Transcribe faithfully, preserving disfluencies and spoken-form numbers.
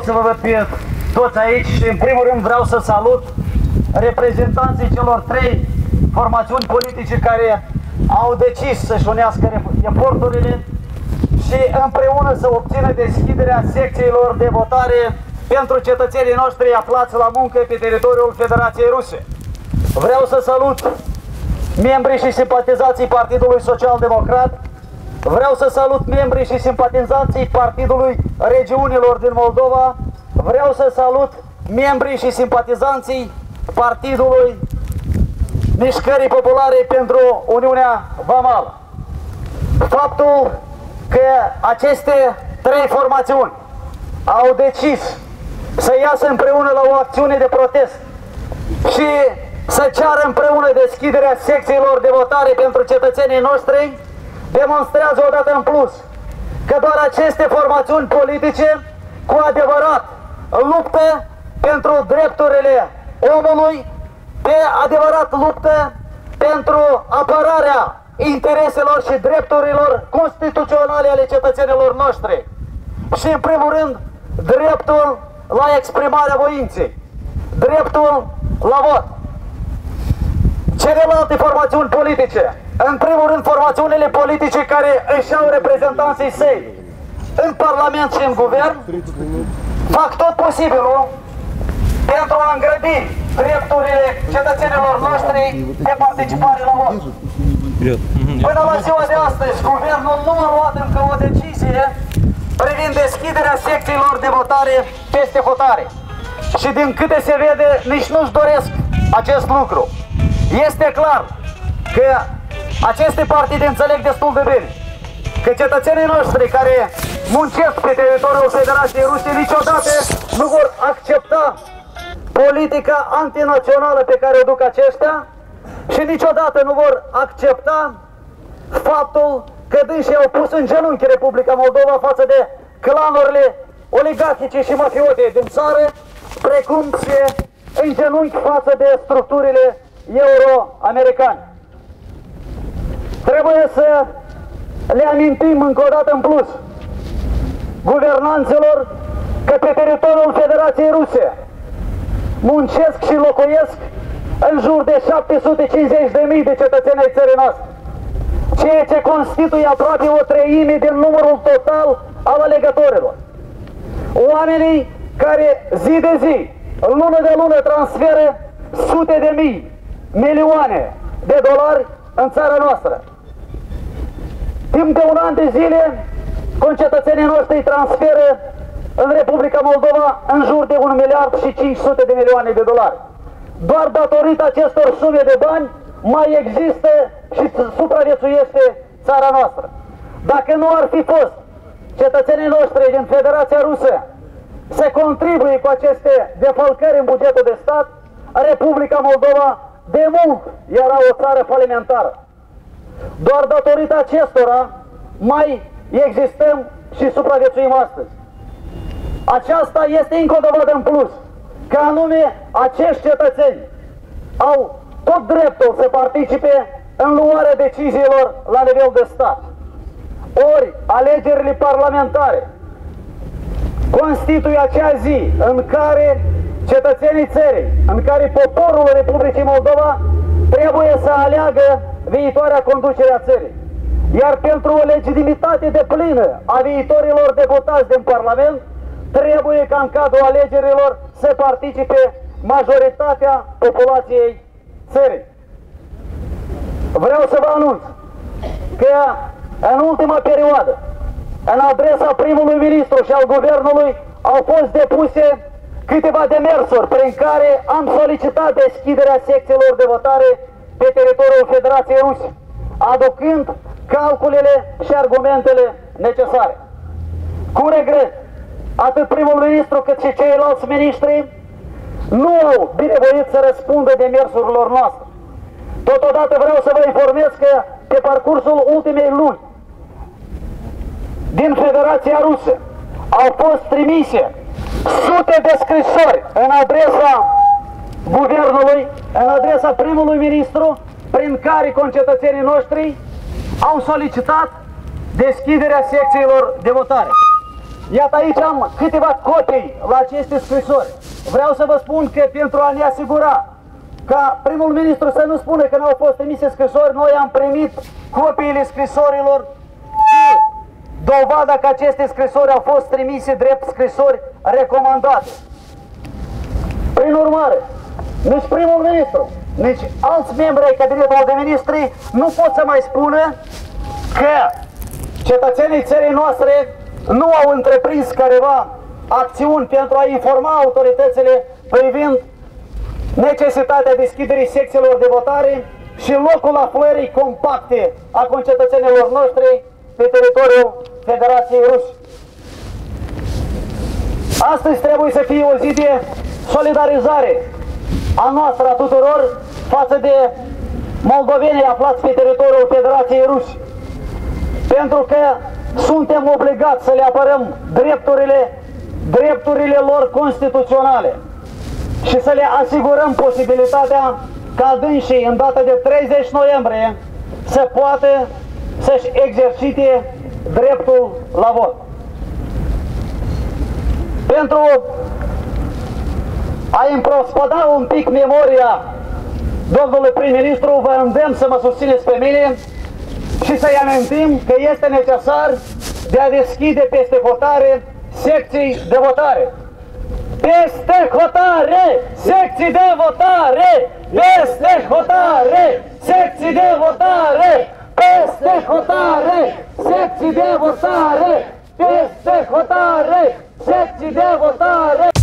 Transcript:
să vă văd pe toți aici și în primul rând vreau să salut reprezentanții celor trei formațiuni politice care au decis să-și unească eforturile și împreună să obțină deschiderea secțiilor de votare pentru cetățenii noștri aflați la muncă pe teritoriul Federației Ruse. Vreau să salut membrii și simpatizații Partidului Social Democrat. Vreau să salut membrii și simpatizații Partidului Regiunilor din Moldova. Vreau să salut membrii și simpatizanții Partidului Mișcării Populare pentru Uniunea Vamală. Faptul că aceste trei formațiuni au decis să iasă împreună la o acțiune de protest și să ceară împreună deschiderea secțiilor de votare pentru cetățenii noștri demonstrează odată în plus că doar aceste formațiuni politice cu adevărat luptă pentru drepturile omului, pe adevărat luptă pentru apărarea intereselor și drepturilor constituționale ale cetățenilor noștri și în primul rând dreptul la exprimarea voinței, dreptul la vot. Celelalte formațiuni politice, în primul rând formațiunile politice care își au reprezentanții săi în Parlament și în Guvern, fac tot posibilul pentru a îngrădi drepturile cetățenilor noștri de participare la vot. Până la ziua de astăzi, Guvernul nu a luat încă o decizie privind deschiderea secțiilor de votare peste hotare. Și din câte se vede, nici nu-și doresc acest lucru. Este clar că aceste partide înțeleg destul de bine că cetățenii noștri care muncesc pe teritoriul Federației Ruse niciodată nu vor accepta politica antinațională pe care o duc aceștia și niciodată nu vor accepta faptul că dânsii au pus în genunchi Republica Moldova față de clanurile oligarhice și mafiote din țară, precum și în genunchi față de structurile euro-americane. Trebuie să le amintim încă o dată în plus guvernanților că pe teritoriul Federației Ruse muncesc și locuiesc în jur de șapte sute cincizeci de mii de cetățeni ai țării noastre, ceea ce constituie aproape o treime din numărul total al alegătorilor. Oamenii care zi de zi, lună de lună, transferă sute de mii, milioane de dolari în țara noastră. Timp de un an de zile, concetățenii noștri transferă în Republica Moldova în jur de un miliard și cinci sute de milioane de dolari. Doar datorită acestor sume de bani mai există și supraviețuiește țara noastră. Dacă nu ar fi fost cetățenii noștri din Federația Rusă să contribuie cu aceste defalcări în bugetul de stat, Republica Moldova de mult era o țară falimentară. Doar datorită acestora mai existăm și supraviețuim astăzi. Aceasta este încă o dovadă în plus, că anume acești cetățeni au tot dreptul să participe în luarea deciziilor la nivel de stat. Ori alegerile parlamentare constituie acea zi în care cetățenii țării, în care poporul Republicii Moldova trebuie să aleagă viitoarea conducere a țării. Iar pentru o legitimitate deplină a viitorilor deputați din Parlament, trebuie ca în cadrul alegerilor să participe majoritatea populației țării. Vreau să vă anunț că în ultima perioadă, în adresa primului ministru și al guvernului, au fost depuse câteva demersuri prin care am solicitat deschiderea secțiilor de votare pe teritoriul Federației Ruse, aducând calculele și argumentele necesare. Cu regret, atât primul ministru cât și ceilalți miniștri nu au binevoit să răspundă demersurilor noastre. Totodată vreau să vă informez că pe parcursul ultimei luni din Federația Rusă au fost trimise sute de scrisori în adresa guvernului, în adresa primului ministru, prin care concetățenii noștri au solicitat deschiderea secțiilor de votare. Iată, aici am câteva copii la aceste scrisori. Vreau să vă spun că pentru a ne asigura ca primul ministru să nu spună că nu au fost emise scrisori, noi am primit copiile scrisorilor, dovada că aceste scrisori au fost trimise drept scrisori recomandate. Prin urmare, nici primul ministru, nici alți membri ai cabinetului de ministri nu pot să mai spună că cetățenii țării noastre nu au întreprins careva acțiuni pentru a informa autoritățile privind necesitatea deschiderii secțiilor de votare și locul aflării compacte a concetățenilor noștri pe teritoriul Federației Ruse. Astăzi trebuie să fie o zi de solidarizare a noastră, a tuturor, față de moldovenii aflați pe teritoriul Federației Ruse. Pentru că suntem obligați să le apărăm drepturile, drepturile lor constituționale și să le asigurăm posibilitatea ca dânsii, în data de treizeci noiembrie, să poată să-și exercite dreptul la vot. Pentru a împrospăta un pic memoria domnului prim-ministru, vă îndemn să mă susțineți pe mine și să-i amintim că este necesar de a deschide peste hotare secții de votare. Peste hotare, secții de votare! Peste hotare, secții de votare! Peste hotare, secții de votare! Peste hotare, secții de votare!